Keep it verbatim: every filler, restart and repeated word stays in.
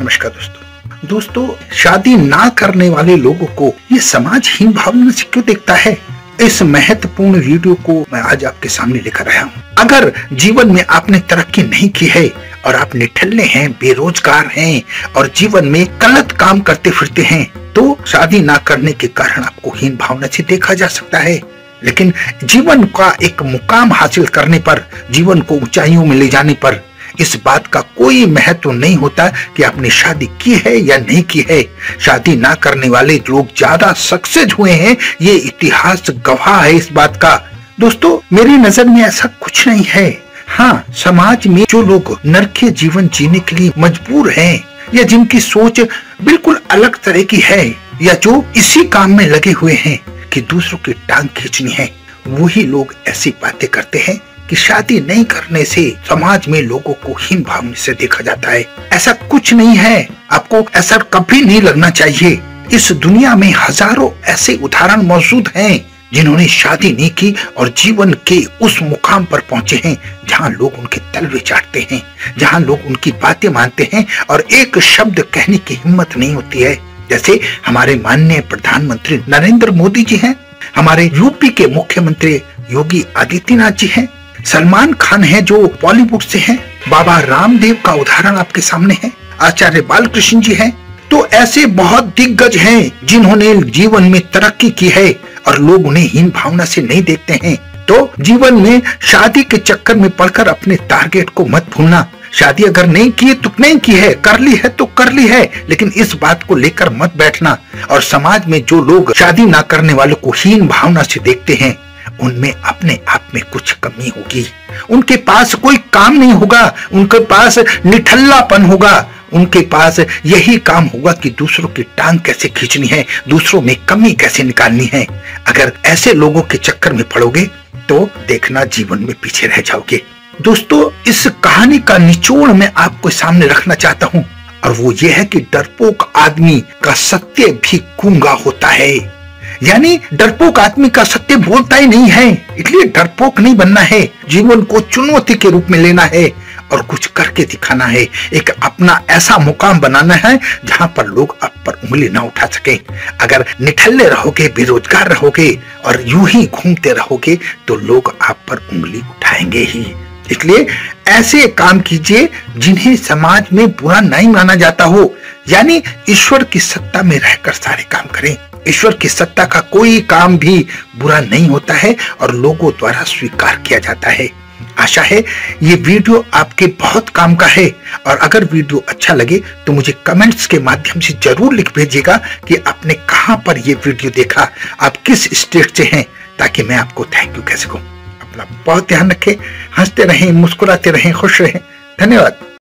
नमस्कार दोस्तों दोस्तों शादी ना करने वाले लोगों को ये समाज हीन भावना से क्यों देखता है, इस महत्वपूर्ण वीडियो को मैं आज आपके सामने लेकर आया हूँ। अगर जीवन में आपने तरक्की नहीं की है और आप निठल्ले हैं, बेरोजगार हैं और जीवन में गलत काम करते फिरते हैं, तो शादी ना करने के कारण आपको हीन भावना से देखा जा सकता है। लेकिन जीवन का एक मुकाम हासिल करने पर, जीवन को ऊंचाइयों में ले जाने पर इस बात का कोई महत्व नहीं होता कि आपने शादी की है या नहीं की है। शादी ना करने वाले लोग ज्यादा सक्सेस हुए हैं, ये इतिहास गवाह है इस बात का। दोस्तों मेरी नजर में ऐसा कुछ नहीं है। हाँ, समाज में जो लोग नरकीय जीवन जीने के लिए मजबूर हैं या जिनकी सोच बिल्कुल अलग तरह की है या जो इसी काम में लगे हुए हैं कि दूसरों की टांग खींचनी है, वही लोग ऐसी बातें करते हैं कि शादी नहीं करने से समाज में लोगों को हीन भावना से देखा जाता है। ऐसा कुछ नहीं है, आपको ऐसा कभी नहीं लगना चाहिए। इस दुनिया में हजारों ऐसे उदाहरण मौजूद हैं जिन्होंने शादी नहीं की और जीवन के उस मुकाम पर पहुंचे हैं जहां लोग उनके तलवे चाटते हैं, जहां लोग उनकी बातें मानते हैं और एक शब्द कहने की हिम्मत नहीं होती है। जैसे हमारे माननीय प्रधानमंत्री नरेंद्र मोदी जी हैं, हमारे यूपी के मुख्यमंत्री योगी आदित्यनाथ जी हैं, सलमान खान है जो बॉलीवुड से हैं, बाबा रामदेव का उदाहरण आपके सामने है, आचार्य बालकृष्ण जी हैं। तो ऐसे बहुत दिग्गज हैं जिन्होंने जीवन में तरक्की की है और लोग उन्हें हीन भावना से नहीं देखते हैं। तो जीवन में शादी के चक्कर में पड़कर अपने टारगेट को मत भूलना। शादी अगर नहीं की तो नहीं की है, कर ली है तो कर ली है, लेकिन इस बात को लेकर मत बैठना। और समाज में जो लोग शादी ना करने वालों को हीन भावना से देखते हैं, उनमें अपने आप में कुछ कमी होगी। उनके पास कोई काम नहीं होगा, उनके पास निठल्लापन होगा, उनके पास यही काम होगा कि दूसरों की टांग कैसे खींचनी है, दूसरों में कमी कैसे निकालनी है। अगर ऐसे लोगों के चक्कर में पड़ोगे तो देखना जीवन में पीछे रह जाओगे। दोस्तों इस कहानी का निचोड़ मैं आपको सामने रखना चाहता हूँ और वो ये है कि डरपोक आदमी का सत्य भी गूंगा होता है। यानी डरपोक आदमी का सत्य बोलता ही नहीं है, इसलिए डरपोक नहीं बनना है। जीवन को चुनौती के रूप में लेना है और कुछ करके दिखाना है। एक अपना ऐसा मुकाम बनाना है जहां पर लोग आप पर उंगली ना उठा सके। अगर निठल्ले रहोगे, बेरोजगार रहोगे और यूं ही घूमते रहोगे तो लोग आप पर उंगली उठाएंगे ही। इसलिए ऐसे काम कीजिए जिन्हें समाज में बुरा नहीं माना जाता हो। यानी ईश्वर की सत्ता में रहकर सारे काम करें। ईश्वर की सत्ता का कोई काम भी बुरा नहीं होता है और लोगों द्वारा स्वीकार किया जाता है। आशा है ये वीडियो आपके बहुत काम का है और अगर वीडियो अच्छा लगे तो मुझे कमेंट्स के माध्यम से जरूर लिख भेजिएगा कि आपने कहां पर ये वीडियो देखा, आप किस स्टेट से हैं, ताकि मैं आपको थैंक यू कह सकूं। अपना बहुत ध्यान रखें, हंसते रहें, मुस्कुराते रहें, खुश रहें। धन्यवाद।